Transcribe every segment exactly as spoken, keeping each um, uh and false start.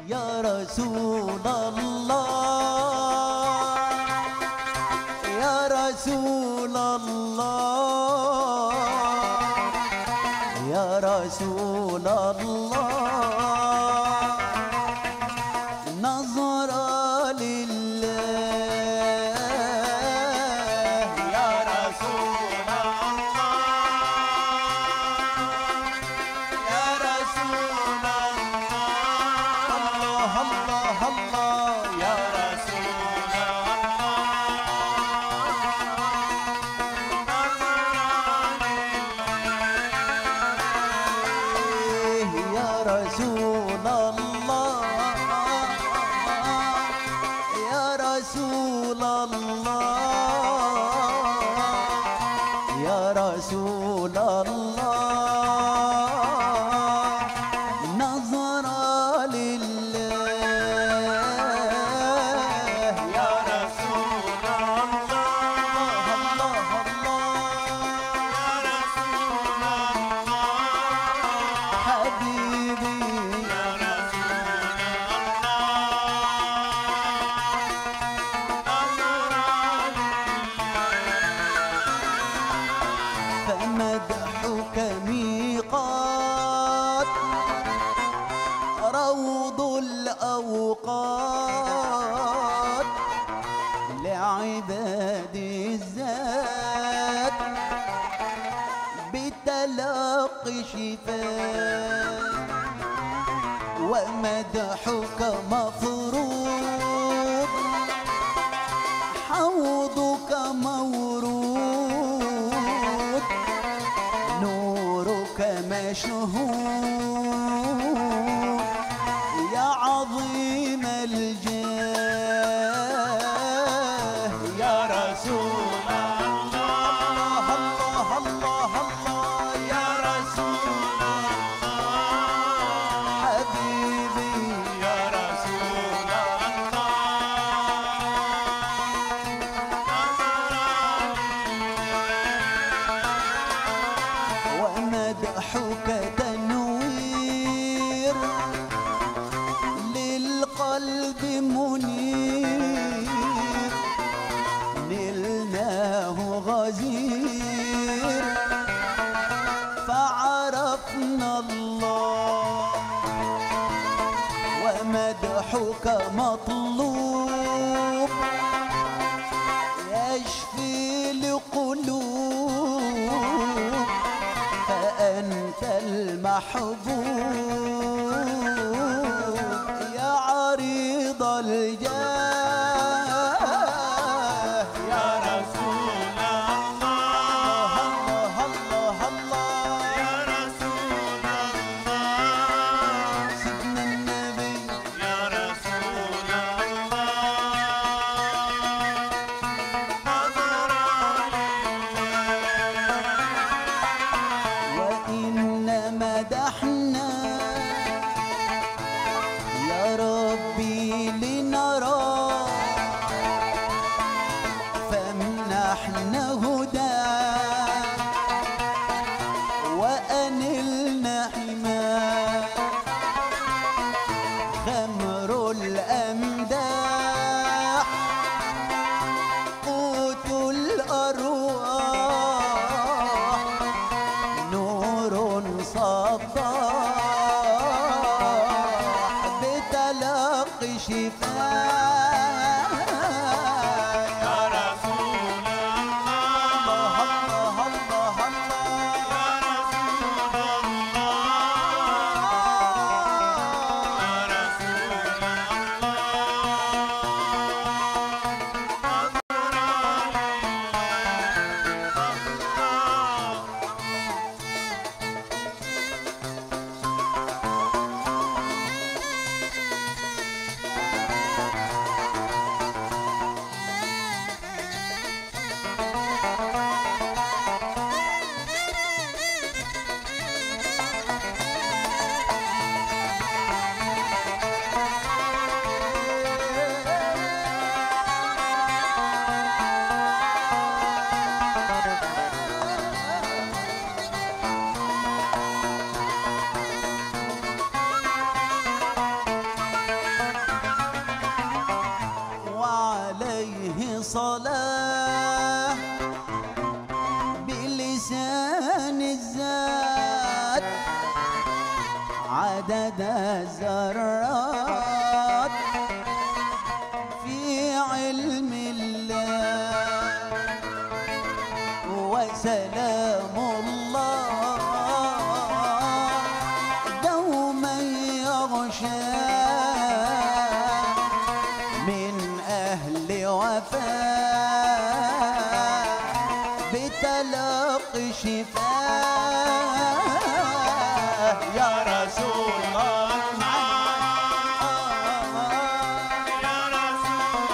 يا رسول الله يا رسول الله يا رسول الله نظرة لله يا رسول الله يا رسول الله الله الله يا رسول الله يا رسول الله يا رسول الله يا رسول الله نظرة لله يا رسول الله الله الله يا رسول الله حبيبي يا رسول الله فمدحك ميقات روض الأوقات لعباد الذات بتلقي شفاء ومدحك مفروض حوضك مورود نورك مشهود يا عظيم الجاه يا رسول الله الله الله الله يا رسول الله حبيبي يا رسول الله ومدحك تنوير للقلب منير نلناه غزير فعرفنا الله ومدحك مطلوب يشفي القلوب فأنت المحبوب يا عريض الجاه يا رسول الله الله الله الله يا رسول الله سيدنا النبي يا رسول الله وإن مدحنا يا ربي لنرى فامنحنا هدى وأنلنا حماه خمر الأمداح قوت الأرواح نور صباح بتلقي شفاء يا رسول الله الله الله الله يا رسول الله يا رسول الله صلاة بلسان الذات عدد الذرات في علم الله، وسلام الله دوما يغشى من أهل وفاء بتلقي شفاء يا رسول الله يا رسول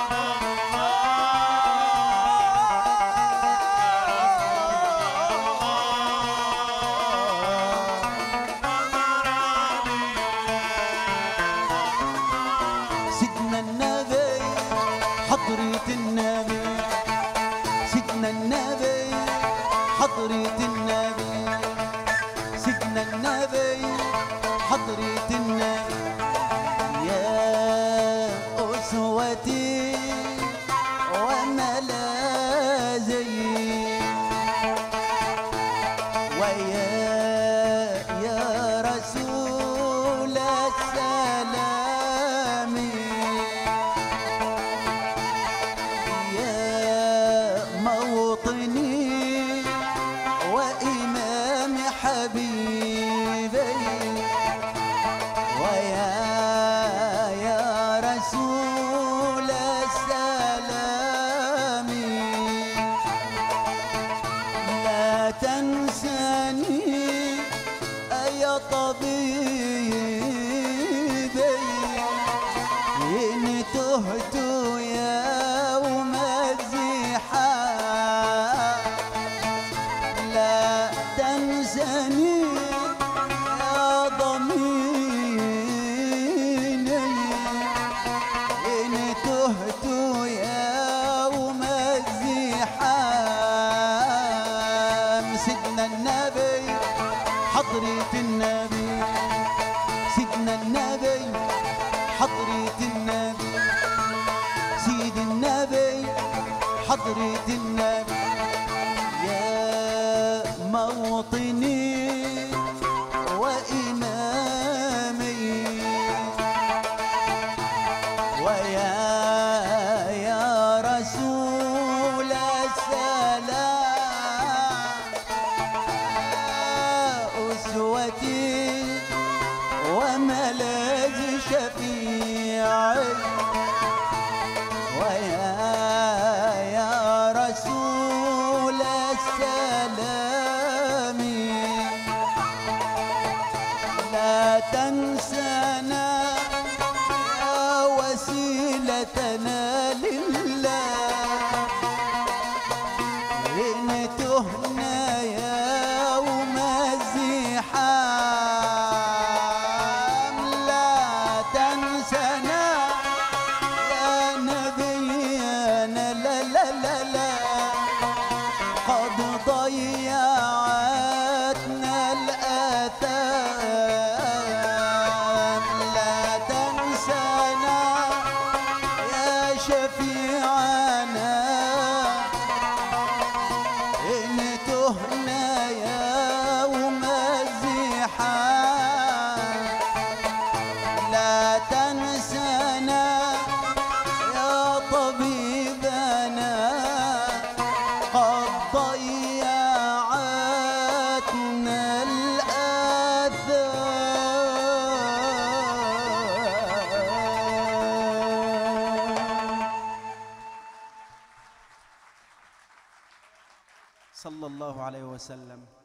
الله. سيدنا النبي حضرة النبي، سيدنا النبي حضرة النبي، سيدنا النبي حضرة النبي، يا أسوتي وملاذي، ويا يا رسول السلام، موطني وإمام حبيبي، ويا يا رسول السلام، لا تنساني يا طبيبي، إن تهت يوم الزحام، لا تنسني يا ضميني، إن تهت يوم الزحام. سيدنا النبي حضرة النبي، سيدنا النبي حضرة النبي، سيد النبي حضرة النبي، يا موطني وإمامي، ويا يا رسول السلام، أسوتي وملاذ شفيعي، ويا يا رسول السلام، لا تنسنا يا وسيلتنا لله، إن تهنا يوم الزحام، لا تنسنا يا نبينا، لا لا لا لا قد ضيعتنا الآثام، لا تنسنا يا شفيعنا، إن تهنا يوم الزحام، لا تنسنا يا طبيبنا، قد ضيعتنا الآثام. صلى الله عليه وسلم.